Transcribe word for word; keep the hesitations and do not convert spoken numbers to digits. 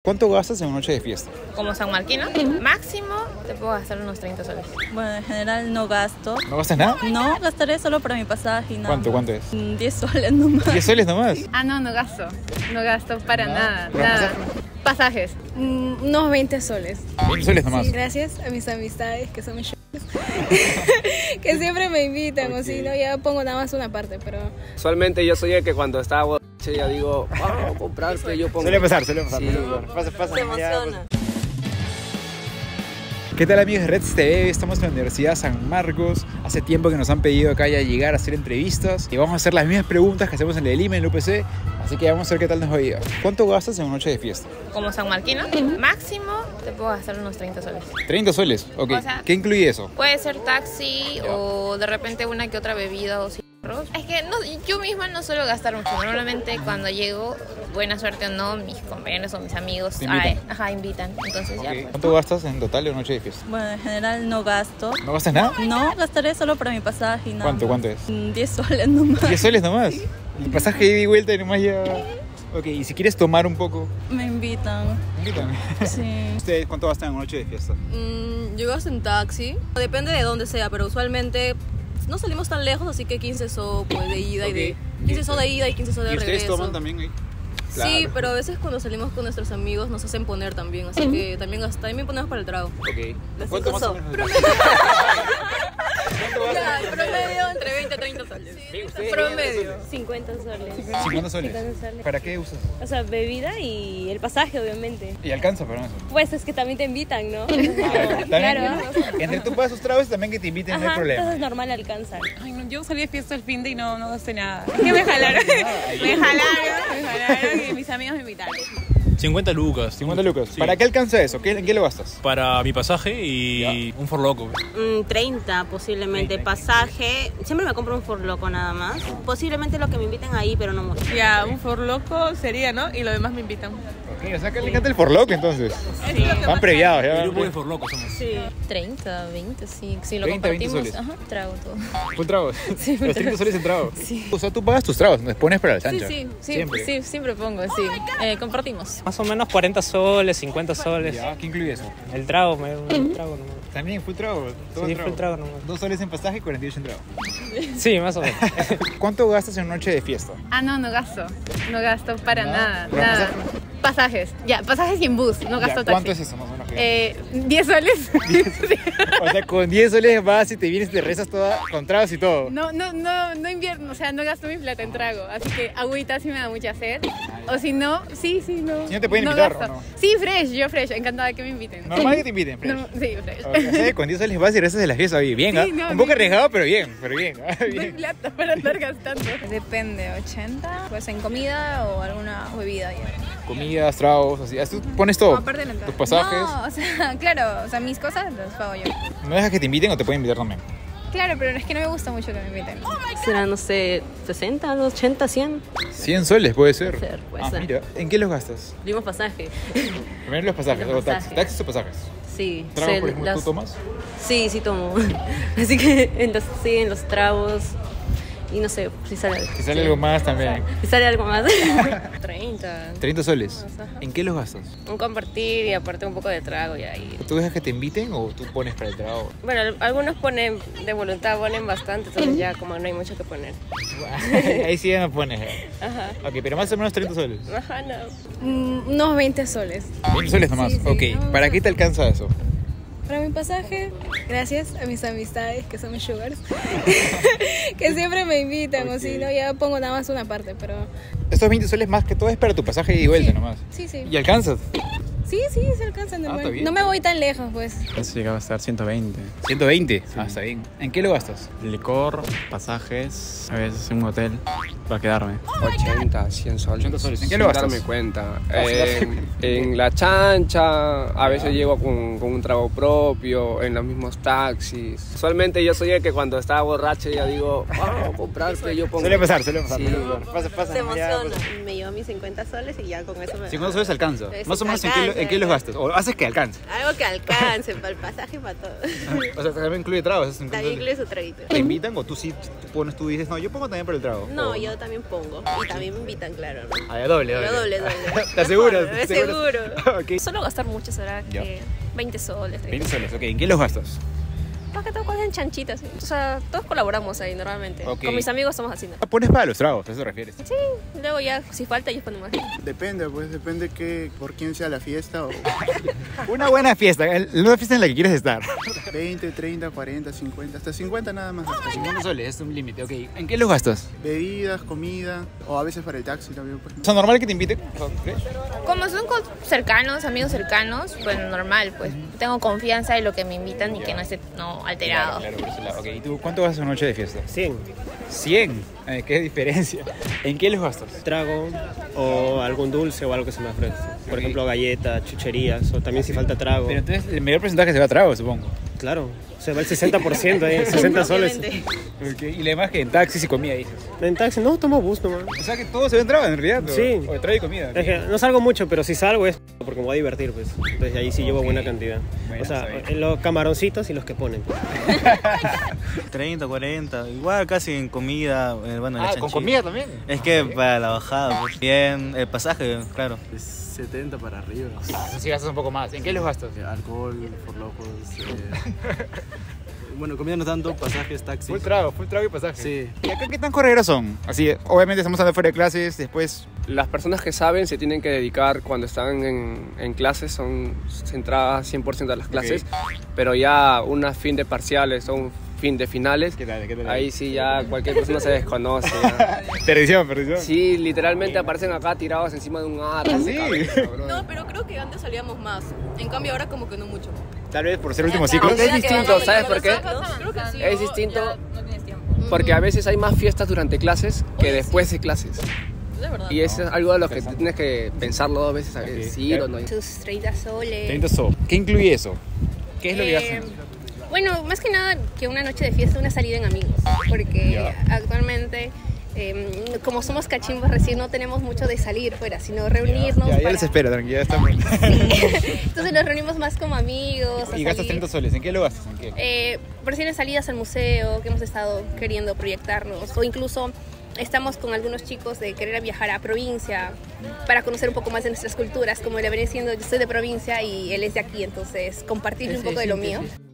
¿Cuánto gastas en una noche de fiesta? Como San Marquino, máximo te puedo gastar unos treinta soles. Bueno, en general no gasto. ¿No gastas nada? No, gastaré solo para mi pasaje y nada. ¿Cuánto, más. cuánto es? Mm, diez soles nomás. ¿diez soles nomás? Ah, no, no gasto. No gasto para nada, ¿Para nada. Pasajes. Mm, unos veinte soles. veinte soles nomás. Sí, gracias a mis amistades que son mis que siempre me invitan, o si no, ya pongo nada más una parte, pero... Usualmente yo soy el que cuando estaba borracho ya digo, vamos a comprarte, yo pongo... Suele pasar, suele pasar. Sí. suele pasar. Pasa, pasa, Se ya, emociona. pasa. ¿Qué tal amigos de Reds T V? Estamos en la Universidad San Marcos. Hace tiempo que nos han pedido acá ya llegar a hacer entrevistas y vamos a hacer las mismas preguntas que hacemos en la de Lima, en el U P C. Así que vamos a ver qué tal nos va a ir. ¿Cuánto gastas en una noche de fiesta? Como San Marquino, máximo te puedo gastar unos treinta soles. treinta soles, ok. O sea, ¿qué incluye eso? Puede ser taxi o de repente una que otra bebida o cigarros. Es que no, yo misma no suelo gastar mucho. Normalmente cuando llego, buena suerte o no, mis compañeros o mis amigos ¿Te invitan? ay, ajá, invitan. Entonces Ok. ya pues. ¿Cuánto gastas en total en una noche de fiesta? Bueno, en general no gasto. ¿No gastas nada? No, gastaré solo para mi pasaje y nada. ¿Cuánto, más. cuánto es? Mm, diez soles nomás. diez soles nomás. El pasaje de ida y vuelta y nomás ya... Ok, y si quieres tomar un poco, Me invitan. invítame. Sí. ¿Ustedes cuánto gastan en una noche de fiesta? Mm, yo gasto en taxi, depende de dónde sea, pero usualmente no salimos tan lejos, así que quince so pues, de ida Ok. y de quince so de ida y quince so de ¿Y ustedes regreso. toman también ahí? Sí, Claro. pero a veces cuando salimos con nuestros amigos nos hacen poner también, así que también, gasta- también ponemos para el trago. Ok. Las ¿Cuánto cinco más o so. menos? Ya, el promedio entre veinte y treinta soles. Promedio. cincuenta soles. cincuenta soles. cincuenta soles. ¿Para qué usas? O sea, bebida y el pasaje, obviamente. Y alcanza para eso. Pues es que también te invitan, ¿no? También, Claro. Entre tú pagas tus tragos y también que te inviten, no hay Ajá, problema. entonces normal alcanzan. Ay, no, yo salí de fiesta el fin de y no, no gasté nada. Es que me jalaron. me jalaron, me jalaron y mis amigos me invitaron. cincuenta lucas. cincuenta lucas. Sí. ¿Para qué alcanza eso? ¿Qué, ¿En qué lo gastas? Para mi pasaje y un forloco. Mm, treinta posiblemente. Pasaje, siempre me compro un forloco nada más. Posiblemente lo que me inviten ahí, pero no mucho. Ya, un forloco sería, ¿no? Y lo demás me invitan. Ok, o sea que le encanta el forloco entonces. Sí. Están previados ya. El grupo de forlocos somos. Sí. treinta, veinte, sí. Si lo treinta, veinte compartimos, soles. ajá, trago todo. ¿Full tragos? Sí, full Los treinta tragos. soles en trago. Sí. O sea, tú pagas tus tragos, nos pones para el Sí, chancha. sí, sí, Siempre. sí, siempre pongo, sí. Eh, compartimos. Más o menos cuarenta soles, cincuenta soles. Ya, ¿qué incluye eso? El trago, me, un trago nomás. También, full trago. Todo Sí, trago. full trago nomás. Dos soles en pasaje y cuarenta y ocho en trago. Sí, más o menos. ¿Cuánto gastas en una noche de fiesta? Ah, no, no gasto. No gasto para Nada. nada, ¿Para nada. Pasajes. Ya, pasajes y en bus, no Ya, gasto ¿cuánto taxi. es eso más o menos? Eh, diez soles. O sea, con diez soles vas y te vienes y te rezas toda con tragos y todo. No, no, no, no invierno, o sea, no gasto mi plata en trago, así que agüita sí me da mucha sed. O si no, sí, sí, no. Si no te pueden invitar, gasto. ¿o no? Sí, fresh, yo fresh, encantada que me inviten. Normal que te inviten, fresh. No, sí, fresh. O sea, con diez soles vas y rezas de la fiesta. Oye, bien, ¿ah? Sí, no, Un poco bien. arriesgado, pero bien, pero bien. ¿ah? No hay Bien. plata para andar gastando. Depende, ochenta, pues en comida o alguna bebida ya. Comidas, tragos, así. Tú pones todo. Aparte de la entrada. Tus pasajes. No, o sea, claro, o sea, mis cosas las pago yo. ¿No dejas que te inviten o te pueden invitar también? Claro, pero es que no me gusta mucho que me inviten. Será, no sé, sesenta, ochenta, cien. cien soles puede ser. Puede ser, puede ah, ser. mira. ¿En qué los gastas? Dimos pasaje. Primero los pasajes, Los o taxis. pasajes. ¿Taxis o pasajes? Sí. ¿Tragos, sé, por ejemplo, las- tú tomas? Sí, sí tomo. Así que en los, sí, en los tragos. Y no sé, si sale, Si sale sí. algo más también. Si sale algo más. treinta. treinta soles. ¿En qué los gastas? Un compartir y aparte un poco de trago y ahí. ¿Tú dejas que te inviten o tú pones para el trago? Bueno, al- algunos ponen de voluntad, ponen bastante, entonces ya como no hay mucho que poner. Ahí sí ya me pones. eh. Ajá. Ok, pero más o menos treinta soles. Ajá, no. Mm, unos veinte soles. veinte soles nomás. Sí, sí, ok, no, ¿para no. qué te alcanza eso? Para mi pasaje, gracias a mis amistades que son mis sugars, que siempre me invitan, o si no, ya pongo nada más una parte, pero... Estos veinte soles más que todo es para tu pasaje y vuelta Sí. nomás. Sí, sí. ¿Y alcanzas? Sí, sí, se alcanza normal. está bien. No me voy tan lejos, pues. Eso llega a gastar ciento veinte. ciento veinte. Ah, está bien. ¿En qué lo gastas? Licor, pasajes, a veces en un hotel para quedarme. ochenta, cien soles. ochenta soles. ¿En qué Sin lo gastas? darme cuenta. Ah, sin darme En, en la chancha, a veces llego con, con un trago propio, en los mismos taxis. Usualmente yo soy el que cuando estaba borracho ya digo, vamos a comprarte, yo pongo... Suele pasar, suele pasar. Sí. suele pasar. Pasa, pasa. Se ya, emociona. pasa. Me llevo mis cincuenta soles y ya con eso me... cincuenta soles alcanza. Es- Más o menos en qué, lo- ¿En qué los gastas? ¿O haces que alcance? Algo que alcance, para el pasaje, para todo. O sea, también incluye tragos. ¿Es También incluye su traguito. ¿Te invitan o tú sí pones, tú dices, no, yo pongo también por el trago? No, o... yo también pongo. Y también me invitan, claro, ¿no? Ah, ya doble, doble. Pero doble, doble. ¿Te aseguras? Me seguro. Okay. Solo gastar mucho será Ya. que veinte soles. veinte soles, ok. ¿En qué los gastas? Más que todo cuando en chanchitas. ¿sí? O sea, todos colaboramos ahí normalmente. Ok. Con mis amigos estamos haciendo. ¿Pones para los tragos? ¿A eso te refieres? Sí, luego ya, si falta, ellos ponen más. Depende, pues depende que, por quién sea la fiesta. O Una buena fiesta, una fiesta en la que quieres estar. veinte, treinta, cuarenta, cincuenta, hasta cincuenta nada más. Hasta cincuenta soles, es un límite, ok. ¿En qué los gastas? Bebidas, comida, o a veces para el taxi también. Pues. ¿Es normal que te inviten? Como son co- cercanos, amigos cercanos, pues normal, pues tengo confianza en lo que me invitan y que no esté no, alterado. Claro, claro, por ese lado. Ok, ¿y tú cuánto gastas una noche de fiesta? cien. cien. Eh, ¿Qué diferencia? ¿En qué los gastas? Trago o algún dulce o algo que se me ofrece. Por ejemplo, galletas, chucherías o también si falta trago. Pero entonces el mayor porcentaje se va a trago, supongo. Claro, se va el sesenta por ciento ahí, sesenta soles. Okay. Y le demás que en taxis y comida dices. En taxi, no, tomo bus nomás. O sea que todo se ve en trago en realidad. ¿no? Sí. O trago y comida. Es que no salgo mucho, pero si salgo es porque me voy a divertir, pues. Entonces ahí sí llevo buena cantidad. Bueno, o sea, está bien. los camaroncitos y los que ponen. treinta, cuarenta, igual casi en comida. eh, Bueno, en la Ah, ¿con chanchita. comida también? Es que para la bajada, pues. Bien, el pasaje, claro. setenta para arriba. Eso sí gastas un poco más. ¿En qué los gastas? Alcohol, por locos. Eh... bueno, comida no tanto, pasajes, taxis. Full trago, full trago y pasaje. Sí. ¿Y acá qué tan correros son? Así, obviamente estamos hablando fuera de clases, después... Las personas que saben se tienen que dedicar cuando están en, en clases, son centradas cien por ciento a las clases, pero ya una fin de parciales o un fin de finales, ¿Qué tal, qué tal? ahí sí ya cualquier persona se desconoce. ya. Perdición, perdición. Sí, literalmente aparecen acá tirados encima de un árbol. Sí. No, pero creo que antes salíamos más. En cambio, ahora como que no mucho. Tal vez por ser último ciclo. Es distinto, ¿sabes por qué? Creo que sí. Es distinto porque a veces hay más fiestas durante clases que después de clases. De verdad. Y eso es algo de lo que tienes que pensarlo dos veces a ver si ir o no. Tus treinta soles. treinta so. ¿Qué incluye eso? ¿Qué es lo que Eh, hacen? Bueno, más que nada que una noche de fiesta, una salida en amigos. Porque Ya. actualmente, eh, como somos cachimbos recién, no tenemos mucho de salir fuera, sino reunirnos. Ya, ya para- les espero, tranquila, ya estamos. Entonces nos reunimos más como amigos. a Y gastas salir. treinta soles. ¿En qué lo gastas? ¿En qué? Eh, recién salidas al museo que hemos estado queriendo proyectarnos, o incluso estamos con algunos chicos de querer viajar a provincia para conocer un poco más de nuestras culturas, como le venía diciendo, yo soy de provincia y él es de aquí, entonces compartirle un poco de lo mío.